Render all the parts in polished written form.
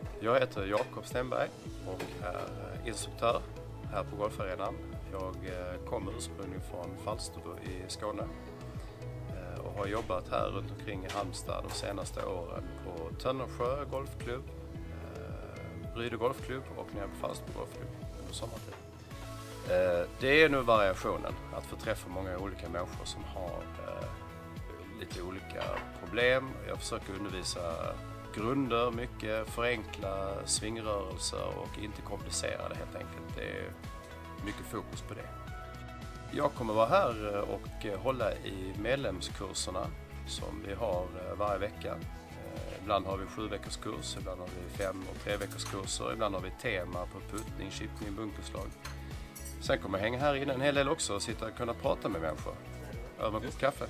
Jag heter Jakob Stenberg och är instruktör här på golfarenan. Jag kommer ursprungligen från Falsterbo i Skåne och har jobbat här runt omkring i Halmstad de senaste åren på Tönnersjö golfklubb, Bryde golfklubb och nere på Falsterbo golfklubb under sommartid. Det är nu variationen, att få träffa många olika människor som har lite olika problem. Jag försöker undervisa grunder, mycket förenkla svingrörelser och inte komplicera det helt enkelt. Det är mycket fokus på det. Jag kommer vara här och hålla i medlemskurserna som vi har varje vecka. Ibland har vi 7-veckorskurs, ibland har vi 5 och 3-veckorskurser, ibland har vi tema på puttning, chippning, bunkerslag. Sen kommer jag hänga här inne en hel del också och sitta och kunna prata med människor över en kopp kaffe.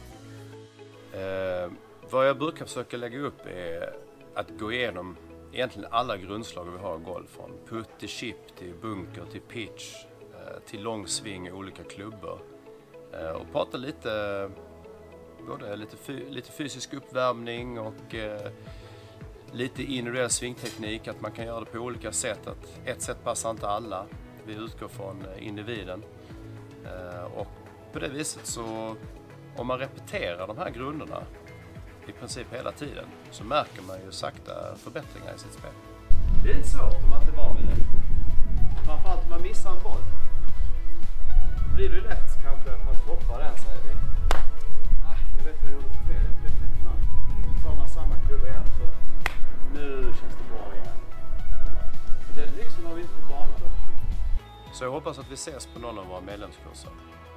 Vad jag brukar försöka lägga upp är att gå igenom egentligen alla grundslag vi har i golf. Från putt till chip, till bunker, till pitch, till lång sving i olika klubbor. Och prata lite, både lite fysisk uppvärmning och lite individuell svingteknik. Att man kan göra det på olika sätt. Att ett sätt passar inte alla. Vi utgår från individen. Och på det viset så, om man repeterar de här grunderna i princip hela tiden, så märker man ju sakta förbättringar i sitt spel. Det är lite svårt om man inte är van vid det. Framförallt om man missar en boll. Då blir det ju lätt kanske att man toppar den, säger vi. Jag vet vad jag gjorde för fel, jag blev lite mörk. Så tar man samma klubba igen, så nu känns det bra igen. Det är liksom vad vi inte får banan. Så jag hoppas att vi ses på någon av våra medlemskurser.